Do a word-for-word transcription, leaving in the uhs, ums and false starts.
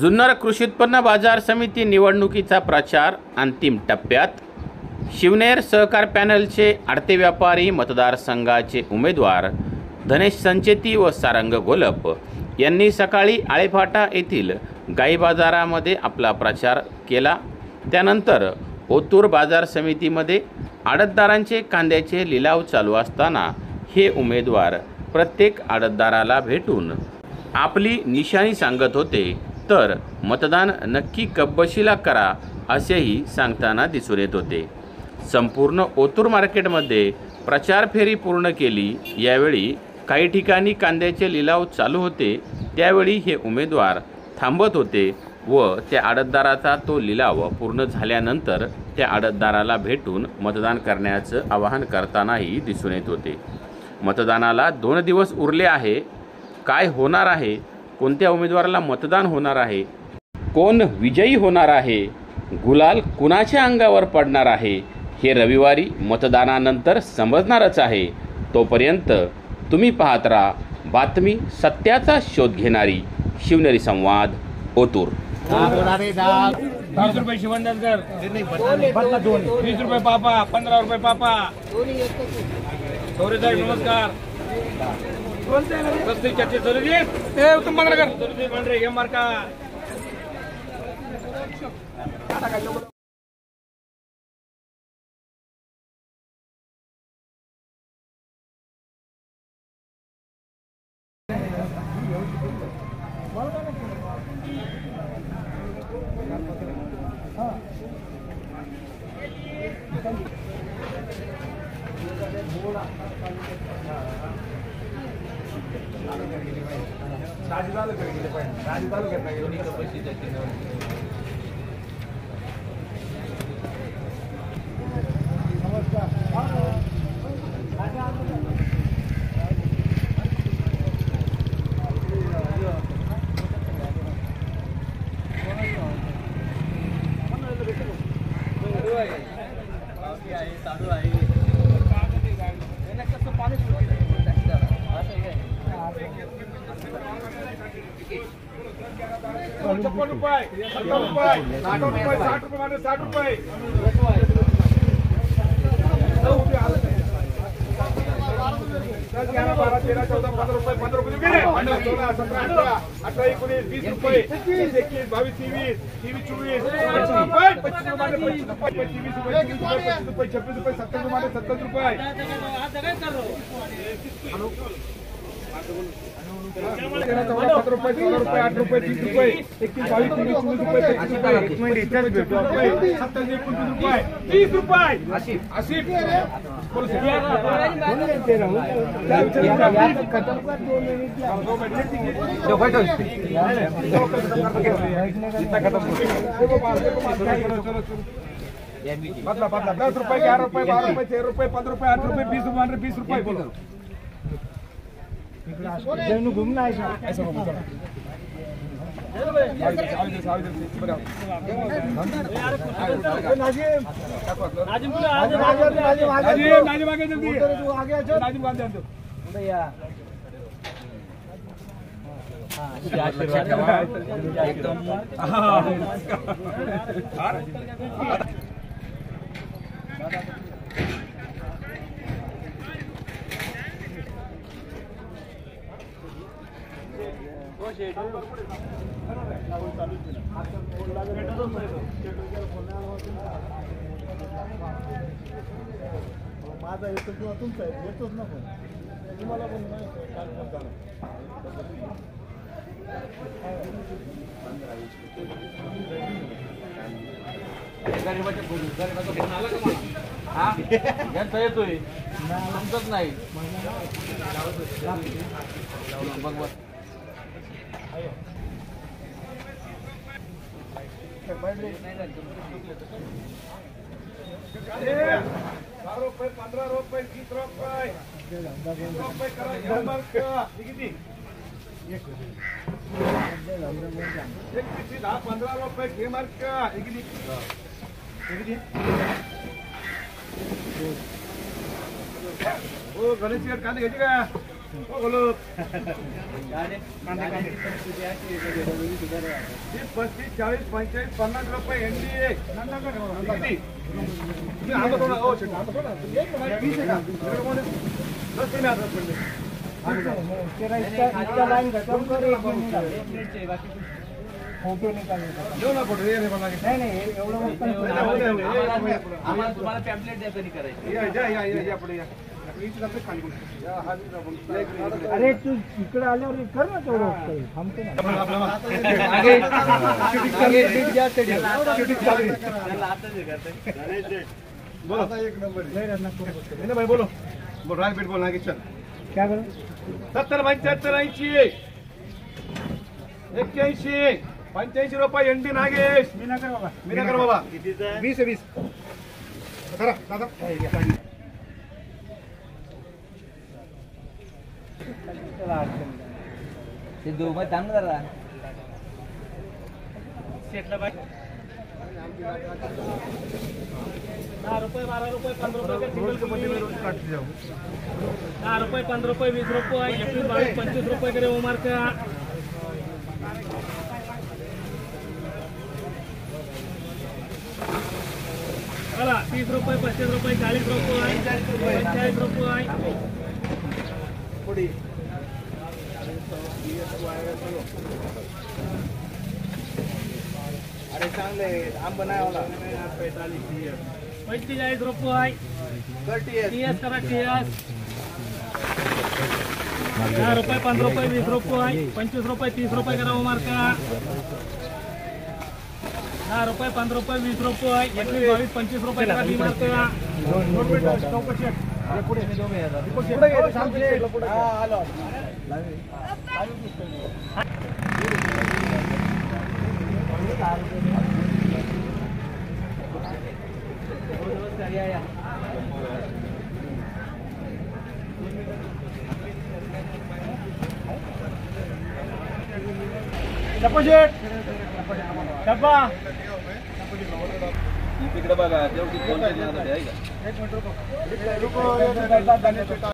जुन्नर कृषी उत्पन्न बाजार समिती निवडणुकीचा प्रचार अंतिम टप्प्यात। शिवनेर सहकार पॅनलचे आडते व्यापारी मतदारसंघाचे उमेदवार धनेश संचेती व सारंग गोलप यांनी सकाळी आळेफाटा येथील गाई बाजारामध्ये आपला प्रचार केला। त्यानंतर ओतूर बाजार समितीमध्ये आडतदारांचे कांद्याचे लिलाव चालू असताना हे उमेदवार प्रत्येक आडतदाराला भेटून आपली निशाणी सांगत होते, तर मतदान नक्की कब्बशीला करा असेही सांगताना दिसून येत होते। संपूर्ण ओतूर मार्केटमध्ये प्रचार फेरी पूर्ण केली। यावेळी काही ठिकाणी कांद्याचे लिलाव चालू होते, त्यावेळी हे उमेदवार थांबत होते व त्या आडतदाराचा तो लिलाव पूर्ण झाल्यानंतर त्या आडतदाराला भेटून मतदान करण्याचं आवाहन करतानाही दिसून येत होते। मतदानाला दोन दिवस उरले आहे। काय होणार आहे, कोणत्या उमेदवाराला मतदान होणार आहे, कोण विजयी होणार आहे, गुलाल कुणाच्या अंगावर पडणार आहे, हे रविवारी मतदानानंतर समजणारच आहे। तोपर्यंत तुम्ही पाहत राहा बातमी सत्याचा शोध घेणारी शिवनेरी संवाद ओतूर। वीस रुपये शिवंदर वीस रुपये पापा, पंधरा रुपये पापा। सौरे साहेब नमस्कार। पस्तीस छत्तीस सौरे उत्तम पंधरा कर सौरे मंडरे हे मार्का। राजदाल करेंगे राजदाल करना है उन्हीं का पैसे देते हैं। छप्पन रुपये सत्तर रुपये साठ रुपये साठ रुपये माने साठ रुपये ग्यारह बारह तेरह चौदह पंद्रह रुपये पंद्रह रुपये सोलह सत्रह अठारह अठारह उन्नीस बीस रुपये इक्कीस बाईस तेईस तेईस चौबीस पच्चीस रुपये पच्चीस रुपये पच्चीस रुपये पच्चीस रुपये छब्बीस रुपये सत्तर रुपये सत्तर रुपये सत्तर रुपये सोलह रुपये आठ रुपये तीस रुपये इक्कीस बाईस तेईस चौबीस रुपये पच्चीस रुपये सत्तर एकोणतीस रुपये तीस रुपये आसिफ आसिफ बदला बदला दस रुपये ग्यारह रुपये बारह रुपये तेरह रुपये पंद्रह रुपये आठ रुपये बीस रुपये बीस रुपये बोलो घूमना है ऐसा नाजिम आगे जल्दी नाजिम बांध दो भैया। माझा येतो किंवा तुमचा येतोच ना पण तुम्हाला पण यांचा येतोय तुमचंच नाही बघ बघ रुपये पंद्रह रुपये तीस रुपये रुपये करा किती एक दहा पंधरा रुपये घे मार्क किती ओ गणेश कांदे घ्यायचे का बोलो वीस पस्तीस चाळीस पंचेचाळीस पन्नास रुपये एनडी एक किती तुम्ही आता थोडा हो शेट आता थोडा वीस आहे का दस तुम्ही आता पडले फोटो निकालने ना फोटो ये नाही नाही एवढं आम्हाला तुम्हाला पॅम्पलेट द्यायचं नाही करायचं या या या या पुढे या अरे तू इकडे आल्यावर कर ना तेवढं थांबते ना बोलो एक नंबर नहीं भाई बोलो बोल राजपीठ बोल आगे चल क्या करो सत्तर पंच्याहत्तर ऐंशी एक्क्याऐंशी पंच्याऐंशी रुपये एनडी नागेश मीनाकर बाबा मीनाकर बाबा वीस वीस करा दादा ते दोघं थांब जरा दहा रुपये बारा रुपये पंधरा रुपये दहा रुपये पंधरा रुपये वीस रुपये एकवीस बावीस पंचवीस रुपये करे उमर का चला तीस रुपये पस्तीस रुपये चाळीस रुपये पंचेचाळीस रुपये अरे चांगले आंब नाही आला पंचेचाळीस रुपये टीएस करा टीएस दहा रुपये पंधरा रुपये वीस रुपये पंचवीस रुपये तीस रुपये करा उमर का दहा रुपये पंधरा रुपये वीस रुपये एकवीस बावीस पंचवीस रुपये करा बीमार का डब्बा तिकडे बघा जेवढी कोण आहे का एक मिनिट रुको रुको